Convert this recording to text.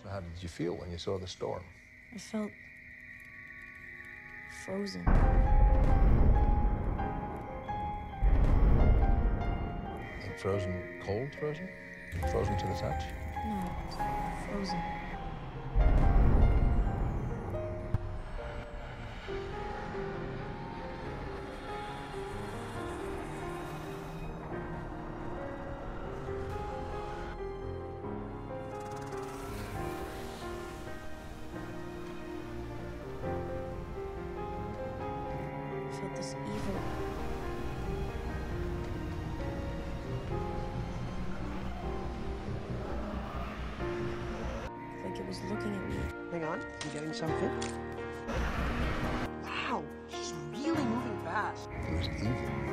How did you feel when you saw the storm? I felt frozen. Like frozen, cold frozen? Frozen to the touch? No, frozen. I felt this evil. Like it was looking at me. Hang on, you getting something? Wow, he's really moving fast. It was evil.